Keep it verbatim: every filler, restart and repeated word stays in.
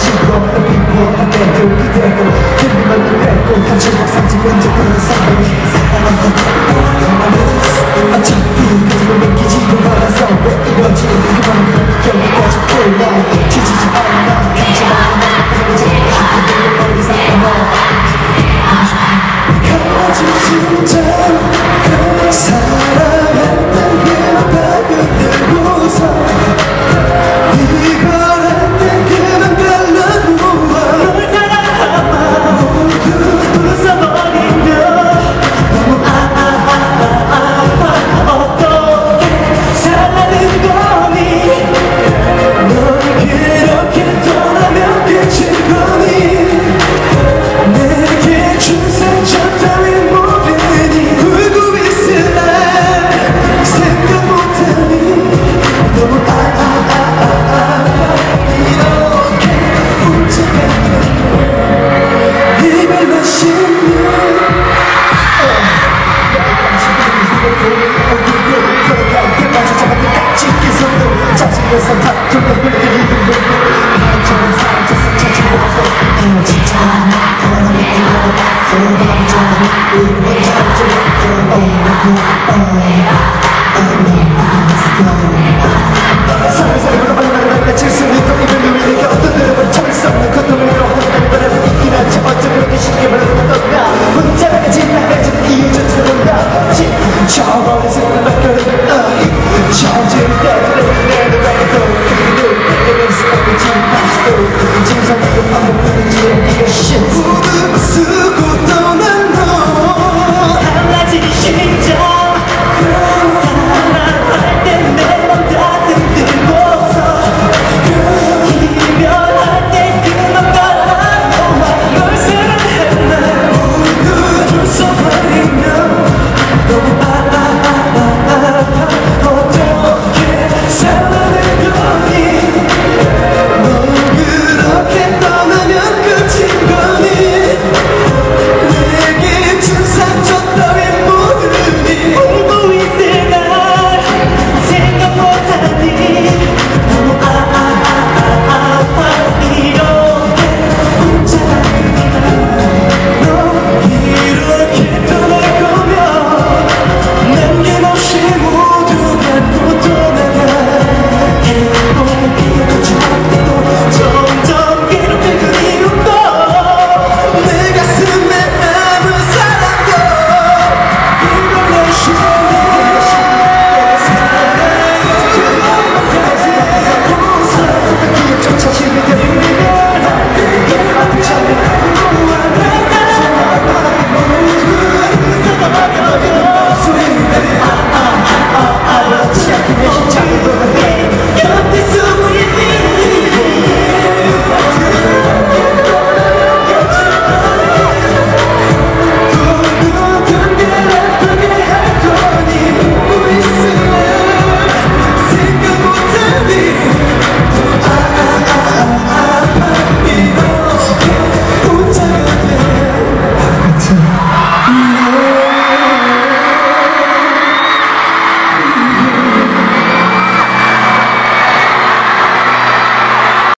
지워 널 비워내도 그대로 힘을 뺏고 감정을 상징은 적은 사람이 어차피 그들을 느끼지도 않아서 왜 이러지 그만 여기까지 불러 지지지 않아 감지 않아 그들을 멀리 살아나 가지 진짜 사랑했던 그런 발견들 웃어 짜증내서 다투는 그들이 나처럼 상처서 찾아와서 진짜 바람이 들어갔어 남자는 이거 잘지냈고 Oh, oh, oh, oh, oh, oh,